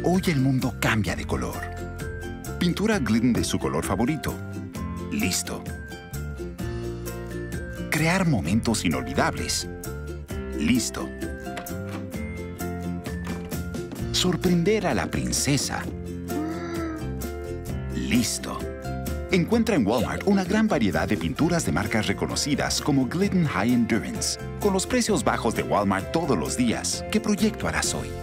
Hoy el mundo cambia de color. Pintura Glidden de su color favorito. Listo. Crear momentos inolvidables. Listo. Sorprender a la princesa. Listo. Encuentra en Walmart una gran variedad de pinturas de marcas reconocidas como Glidden High Endurance, con los precios bajos de Walmart todos los días. ¿Qué proyecto harás hoy?